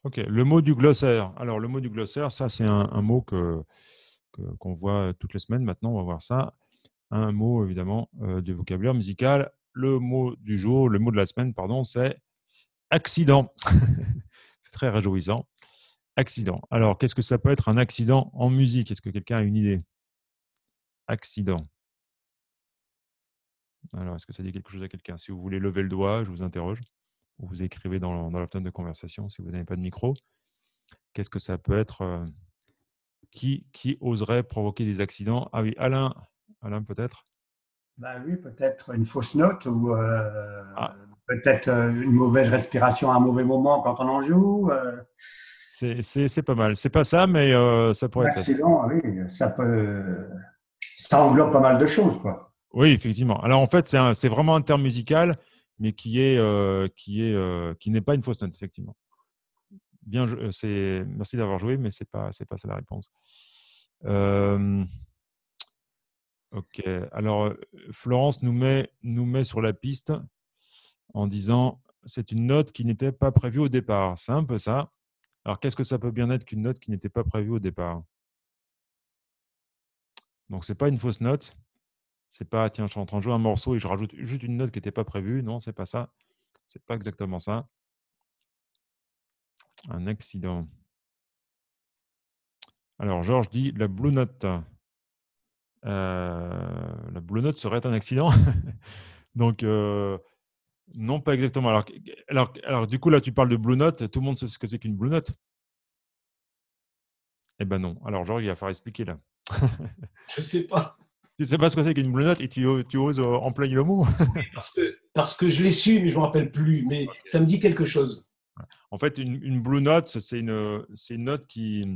Ok, le mot du glossaire. Alors, le mot du glossaire, ça, c'est un mot qu'on voit toutes les semaines maintenant. On va voir ça. Un mot, évidemment, du vocabulaire musical. Le mot du jour, le mot de la semaine, pardon, c'est accident. C'est très réjouissant. Accident. Alors, qu'est-ce que ça peut être un accident en musique? Est-ce que quelqu'un a une idée? Accident. Alors, est-ce que ça dit quelque chose à quelqu'un? Si vous voulez lever le doigt, je vous interroge. Ou vous écrivez dans la fenêtre de conversation si vous n'avez pas de micro. Qu'est-ce que ça peut être qui oserait provoquer des accidents? Ah oui, Alain. Alain, peut-être? Ben oui, peut-être une fausse note ou Ah, peut-être une mauvaise respiration à un mauvais moment quand on en joue. c'est pas mal. C'est pas ça, mais ça pourrait être ça. L'accident, oui, ça englobe pas mal de choses, quoi. Oui, effectivement. Alors, en fait, c'est vraiment un terme musical, mais qui n'est pas une fausse note, effectivement. Merci d'avoir joué, mais c'est pas ça la réponse. Euh, ok. Alors, Florence nous met sur la piste en disant c'est une note qui n'était pas prévue au départ. C'est un peu ça. Alors, qu'est-ce que ça peut bien être qu'une note qui n'était pas prévue au départ? Donc, c'est pas une fausse note. C'est pas tiens, je suis en train de jouer un morceau et je rajoute juste une note qui n'était pas prévue. Non, c'est pas ça. C'est pas exactement ça. Un accident. Alors, Georges dit la Blue Note. La Blue Note serait un accident. Donc, non, pas exactement. Alors, du coup, là, tu parles de Blue Note. Tout le monde sait ce que c'est qu'une Blue Note? Eh ben non. Alors, Georges, il va falloir expliquer là. Je sais pas. Tu sais pas ce que c'est qu'une Blue Note et tu oses employer le mot? Parce que je l'ai su, mais je ne me rappelle plus. Mais ça me dit quelque chose. En fait, une Blue Note, c'est une note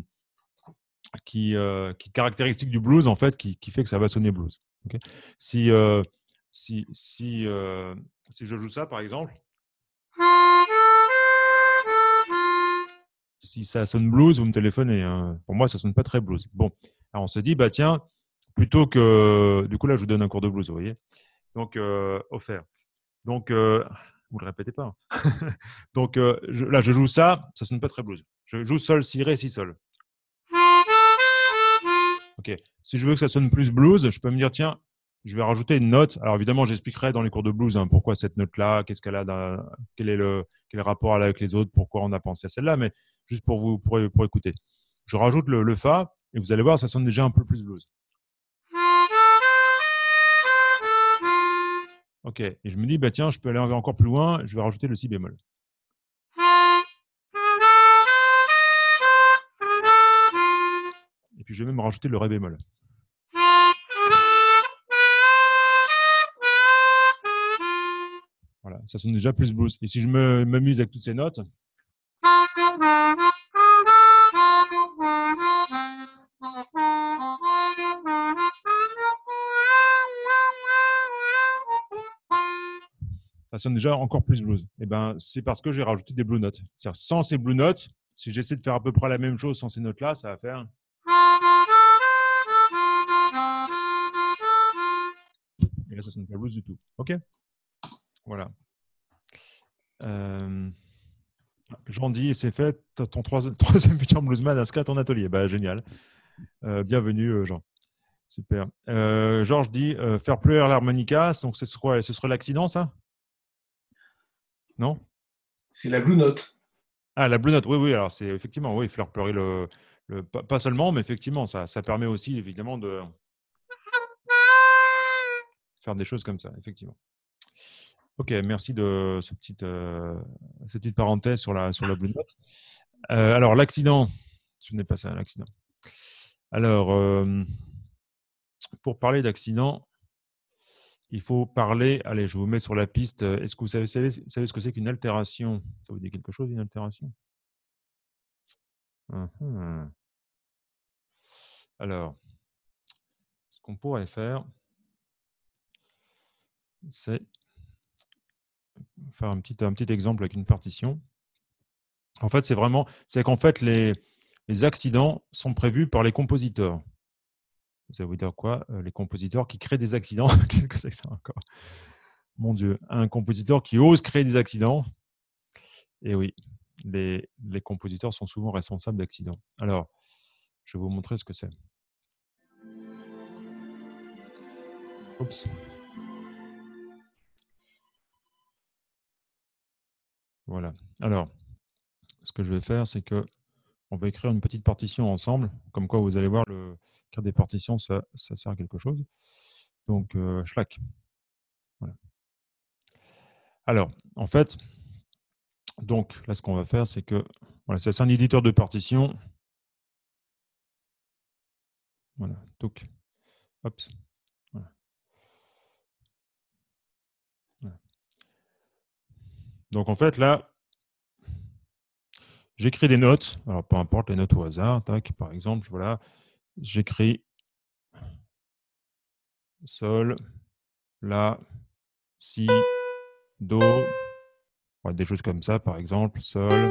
qui est caractéristique du blues, en fait, qui fait que ça va sonner blues. Okay. Si, si, si, si je joue ça, par exemple, si ça sonne blues, vous me téléphonez. Hein. Pour moi, ça sonne pas très blues. Bon, alors on se dit, bah tiens, plutôt que. Du coup, là, je vous donne un cours de blues, vous voyez. Donc, offert. Donc, vous le répétez pas. Hein. Donc, là, je joue ça, ça sonne pas très blues. Je joue sol, si, ré, si, sol. Ok. Si je veux que ça sonne plus blues, je peux me dire, tiens, je vais rajouter une note. Alors évidemment, j'expliquerai dans les cours de blues pourquoi cette note-là, qu'est-ce qu'elle a, quel est le rapport avec les autres, pourquoi on a pensé à celle-là, mais juste pour écouter. Je rajoute le fa et vous allez voir, ça sonne déjà un peu plus blues. Ok. Et je me dis, bah tiens, je peux aller encore plus loin. Je vais rajouter le si bémol. Et puis je vais même rajouter le ré bémol. Voilà, ça sonne déjà plus blues. Et si je m'amuse avec toutes ces notes, ça sonne déjà encore plus blues. Et ben, c'est parce que j'ai rajouté des blue notes. C'est-à-dire, sans ces blue notes, si j'essaie de faire à peu près la même chose sans ces notes-là, ça va faire. Et là, ça sonne pas blues du tout. OK. Voilà. Jean dit, et c'est fait, ton troisième futur bluesman inscrit à ton atelier. Bah, génial. Bienvenue, Jean. Super. Georges dit, faire pleurer l'harmonica, donc ce serait l'accident, ça? Non? C'est la Blue Note. Ah, la Blue Note, oui, oui. Alors, c'est effectivement, oui, faire pleurer pas seulement, mais effectivement, ça permet aussi, évidemment, de faire des choses comme ça, effectivement. Ok, merci de cette petite parenthèse sur la Blue Note. Alors, l'accident, ce n'est pas ça, l'accident. Alors, pour parler d'accident, il faut parler. Allez, je vous mets sur la piste. Est-ce que vous savez ce que c'est qu'une altération? Ça vous dit quelque chose, une altération? Mhm. Alors, ce qu'on pourrait faire, c'est faire un petit exemple avec une partition. En fait, c'est qu'en fait, les accidents sont prévus par les compositeurs. Ça veut dire quoi? Les compositeurs qui créent des accidents. Qu'est-ce que c'est que ça encore? Mon Dieu, un compositeur qui ose créer des accidents. Et oui. les compositeurs sont souvent responsables d'accidents. Alors, je vais vous montrer ce que c'est. Oups. Voilà. Alors, ce que je vais faire, c'est que on va écrire une petite partition ensemble. Comme quoi, vous allez voir, écrire des partitions, ça sert à quelque chose. Donc, schlack. Voilà. Alors, en fait, donc là, ce qu'on va faire, c'est que voilà, c'est un éditeur de partition. Voilà, donc, hop. Voilà. Voilà. Donc, en fait, là, j'écris des notes. Alors, peu importe les notes au hasard. Tac, par exemple, voilà, j'écris sol, la, si, do. Voilà, des choses comme ça, par exemple, sol,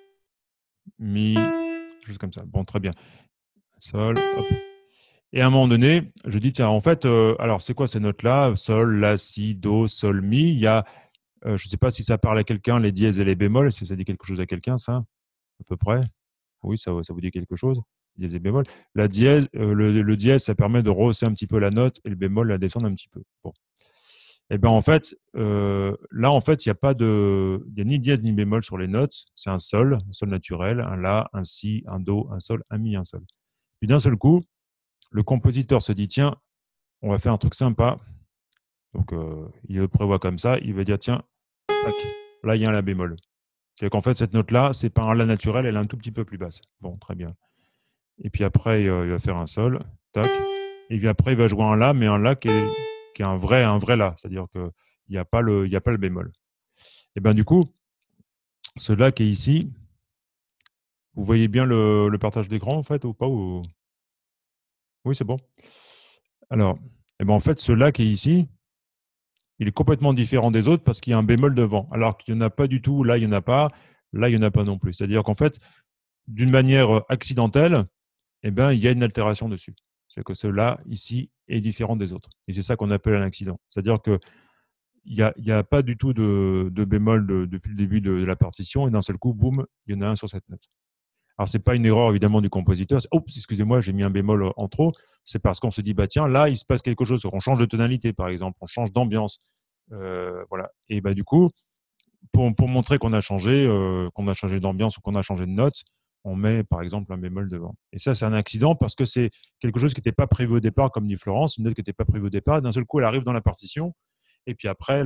mi, des choses comme ça. Bon, très bien. Sol, hop. Et à un moment donné, je dis, tiens, en fait, alors c'est quoi ces notes-là? Sol, la, si, do, sol, mi. Il y a, je ne sais pas si ça parle à quelqu'un, les dièses et les bémols. Si ça dit quelque chose à quelqu'un, ça, à peu près. Oui, ça vous dit quelque chose, dièse et bémol. La dièse, le dièse, ça permet de rehausser un petit peu la note et le bémol, la descendre un petit peu. Bon. Et ben en fait, là, en fait, il n'y a ni dièse ni bémol sur les notes. C'est un sol naturel, un la, un si, un do, un sol, un mi, un sol. Puis d'un seul coup, le compositeur se dit, tiens, on va faire un truc sympa. Donc, il le prévoit comme ça. Il va dire, tiens, tac, là, il y a un la bémol. C'est qu'en fait, cette note-là, c'est pas un la naturel, elle est un tout petit peu plus basse. Bon, très bien. Et puis après, il va faire un sol, tac. Et puis après, il va jouer un la, mais un la qui est un vrai la. C'est-à-dire qu'il n'y a pas le bémol. Et bien du coup, ce la qui est ici, vous voyez bien le partage d'écran en fait ou pas ou... Oui, c'est bon. Alors, et ben en fait, ce la qui est ici, il est complètement différent des autres parce qu'il y a un bémol devant. Alors qu'il n'y en a pas du tout, là, il n'y en a pas, là, il n'y en a pas non plus. C'est-à-dire qu'en fait, d'une manière accidentelle, eh ben, il y a une altération dessus. C'est que cela, ici, est différent des autres. Et c'est ça qu'on appelle un accident. C'est-à-dire qu'il n'y a pas du tout de bémol depuis le début de la partition, et d'un seul coup, boum, il y en a un sur cette note. Alors, ce n'est pas une erreur, évidemment, du compositeur. Oups, excusez-moi, j'ai mis un bémol en trop. C'est parce qu'on se dit, bah tiens, là, il se passe quelque chose. On change de tonalité, par exemple, on change d'ambiance. Voilà. Et bah, du coup, pour montrer qu'on a changé d'ambiance ou qu'on a changé de note, on met par exemple un bémol devant. Et ça, c'est un accident parce que c'est quelque chose qui n'était pas prévu au départ, comme dit Florence, une note qui n'était pas prévue au départ. D'un seul coup, elle arrive dans la partition, et puis après,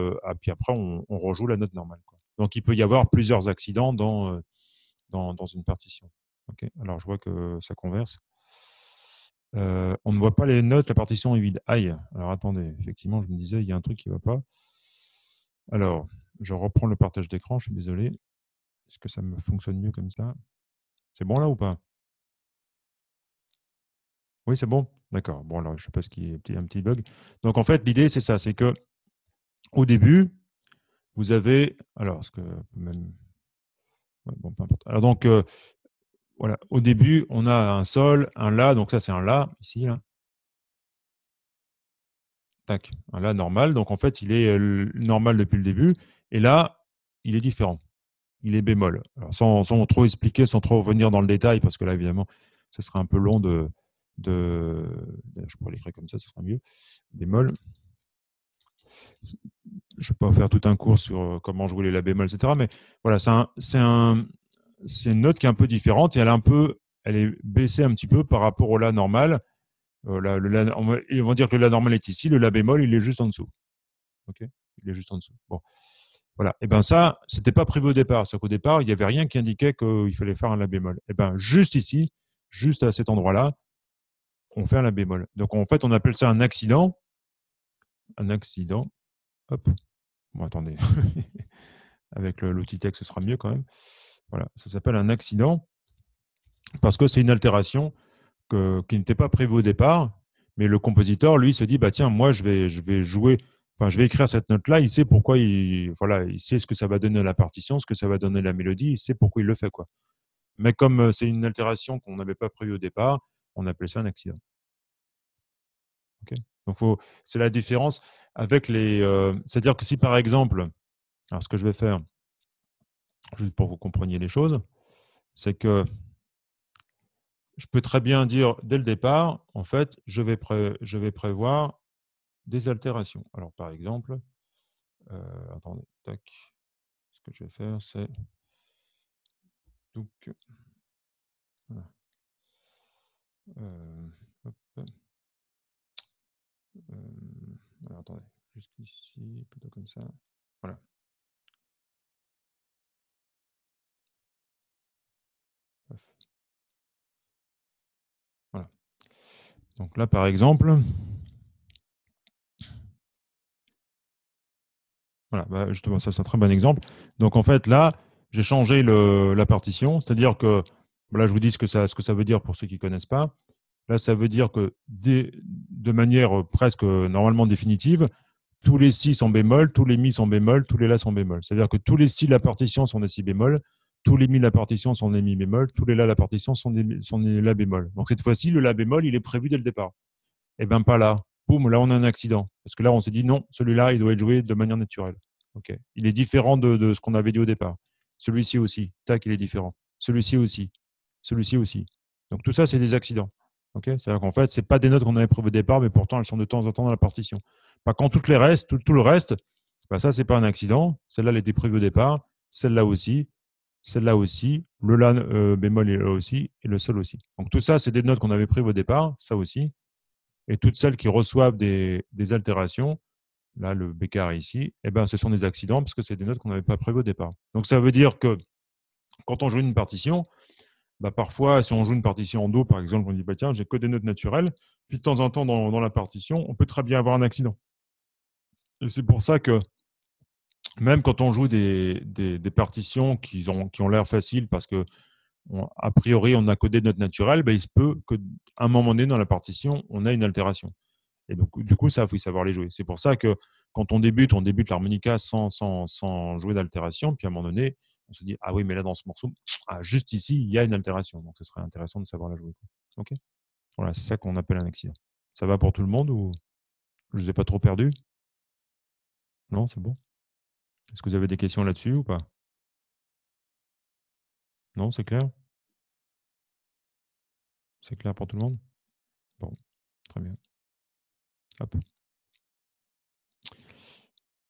on rejoue la note normale, quoi. Donc, il peut y avoir plusieurs accidents dans une partition. Okay. Alors, je vois que ça converse. On ne voit pas les notes, la partition est vide. Aïe. Alors, attendez, effectivement, je me disais, il y a un truc qui ne va pas. Alors, je reprends le partage d'écran, je suis désolé. Est-ce que ça me fonctionne mieux comme ça? C'est bon là ou pas? Oui, c'est bon? D'accord. Bon, alors, je ne sais pas ce qui est un petit bug. Donc, en fait, l'idée, c'est ça. C'est que au début, vous avez. Alors, ce que même. Ouais, bon, peu importe. Alors, donc, voilà. Au début, on a un sol, un la. Donc, ça, c'est un la, ici, là. Tac. Un la normal. Donc, en fait, il est normal depuis le début. Et là, il est différent. Il est bémol. Alors, sans trop expliquer, sans trop revenir dans le détail, parce que là, évidemment, ce serait un peu long je pourrais l'écrire comme ça, ce sera mieux. Bémol. Je ne vais pas faire tout un cours sur comment jouer les la bémol, etc. Mais voilà, c'est une note qui est un peu différente et elle est baissée un petit peu par rapport au la normal. On va dire que le la normal est ici, le la bémol, il est juste en dessous. Ok, il est juste en dessous. Bon, voilà. Et ben ça, c'était pas prévu au départ. C'est qu'au départ, il n'y avait rien qui indiquait qu'il fallait faire un la bémol. Et ben juste ici, juste à cet endroit-là, on fait un la bémol. Donc en fait, on appelle ça un accident. Un accident. Hop. Bon, attendez. Avec l'outil texte, ce sera mieux quand même. Voilà, ça s'appelle un accident parce que c'est une altération qui n'était pas prévue au départ, mais le compositeur, lui, se dit, bah tiens, moi, je vais jouer, enfin, je vais écrire cette note-là, il sait pourquoi voilà, il sait ce que ça va donner à la partition, ce que ça va donner à la mélodie, il sait pourquoi il le fait, quoi. Mais comme c'est une altération qu'on n'avait pas prévue au départ, on appelle ça un accident. Okay. Donc, c'est la différence avec c'est-à-dire que si par exemple, alors ce que je vais faire, juste pour que vous compreniez les choses, c'est que je peux très bien dire dès le départ, en fait, je vais prévoir des altérations. Alors, par exemple, attendez, tac, ce que je vais faire, c'est donc, voilà. Hop, alors, attendez, juste ici, plutôt comme ça. Voilà. Hop. Voilà. Donc là, par exemple, voilà, bah, justement, ça c'est un très bon exemple. Donc en fait, là, j'ai changé la partition, c'est-à-dire que, là, je vous dis ce que ça veut dire pour ceux qui ne connaissent pas. Là, ça veut dire que de manière presque normalement définitive, tous les si sont bémol, tous les mi sont bémol, tous les la sont bémol. C'est-à-dire que tous les si de la partition sont des si bémol, tous les mi de la partition sont des mi bémol, tous les la de la partition sont des la bémol. Donc cette fois-ci, le la bémol, il est prévu dès le départ. Eh bien, pas là. Boum, là, on a un accident. Parce que là, on s'est dit non, celui-là, il doit être joué de manière naturelle. Okay. Il est différent de ce qu'on avait dit au départ. Celui-ci aussi. Tac, il est différent. Celui-ci aussi. Celui-ci aussi. Donc tout ça, c'est des accidents. Okay. C'est-à-dire qu'en fait, ce n'est pas des notes qu'on avait prévues au départ, mais pourtant, elles sont de temps en temps dans la partition. Par contre, tout le reste, bah, ça, ce n'est pas un accident. Celle-là, elle était prévue au départ. Celle-là aussi. Celle-là aussi. Le La bémol est là aussi. Et le Sol aussi. Donc tout ça, c'est des notes qu'on avait prévues au départ. Ça aussi. Et toutes celles qui reçoivent des altérations, là, le bécard ici, eh ben, ce sont des accidents parce que c'est des notes qu'on n'avait pas prévues au départ. Donc, ça veut dire que quand on joue une partition, bah, parfois, si on joue une partition en Do, par exemple, on dit, bah, tiens, j'ai que des notes naturelles. Puis, de temps en temps, dans la partition, on peut très bien avoir un accident. Et c'est pour ça que même quand on joue des partitions qui ont l'air faciles parce que, a priori, on a codé de notes naturelles, bah, il se peut qu'à un moment donné dans la partition, on a une altération. Et donc, du coup, ça, il faut savoir les jouer. C'est pour ça que quand on débute l'harmonica sans jouer d'altération. Puis à un moment donné, on se dit, ah oui, mais là, dans ce morceau, juste ici, il y a une altération. Donc, ce serait intéressant de savoir la jouer. OK. Voilà, c'est ça qu'on appelle un accident. Ça va pour tout le monde ou je ne vous ai pas trop perdu? Non, c'est bon. Est-ce que vous avez des questions là-dessus ou pas? Non, c'est clair? C'est clair pour tout le monde? Bon, très bien. Hop.